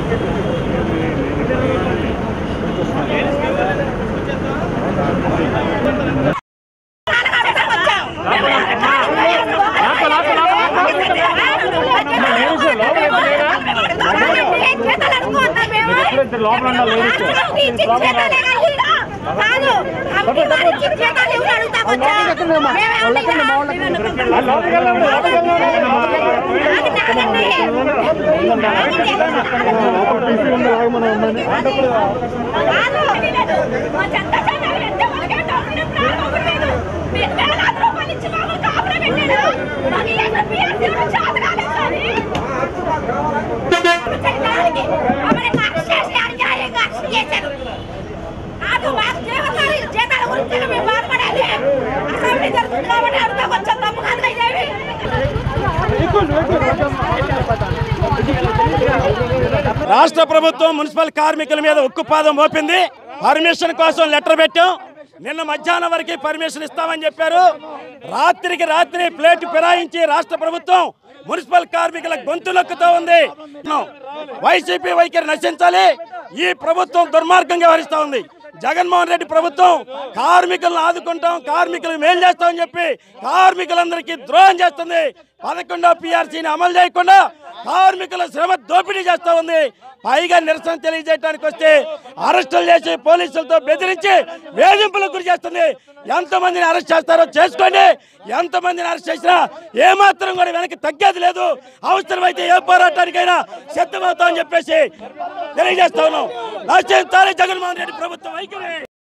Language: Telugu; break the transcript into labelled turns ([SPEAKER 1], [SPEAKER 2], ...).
[SPEAKER 1] రాష్ట్ర ప్రభుత్వం మున్సిపల్ కార్మికుల మీద ఉక్కుపాదం మోపింది. పర్మిషన్ కోసం లెటర్ పెట్టాం. నిన్న మధ్యాహ్నం వరకు పర్మిషన్ ఇస్తామని చెప్పారు. రాత్రికి రాత్రి ప్లేట్ ఫిరాయించి రాష్ట్ర ప్రభుత్వం మున్సిపల్ కార్మికుల గొంతు నొక్కుతూ ఉంది. వైసీపీ వైఖరి నశించాలి. ఈ ప్రభుత్వం దుర్మార్గంగా వ్యవహరిస్తూ ఉంది. జగన్మోహన్ రెడ్డి ప్రభుత్వం కార్మికులను ఆదుకుంటాం, కార్మికులకు మేలు చేస్తామని చెప్పి కార్మికులందరికీ ద్రోహం చేస్తుంది. 11వ PRCని అమలు చేయకుండా కార్మికుల శ్రమ దోపిడీ చేస్తూ ఉంది. పైగా నిరసన తెలియజేయడానికి వస్తే అరెస్టులు చేసి పోలీసులతో బెదిరించి వేధింపులకు గురి చేస్తుంది. ఎంతమందిని అరెస్ట్ చేస్తారో చేసుకోండి. ఎంతమందిని అరెస్ట్ చేసినా ఏమాత్రం కూడా వెనక్కి తగ్గేది లేదు. అవసరమైతే ఏ పోరాటానికైనా సిద్ధమవుతామని చెప్పేసి తెలియజేస్తా ఉన్నాం. నశించాలి జగన్మోహన్ రెడ్డి ప్రభుత్వం వైఖరి.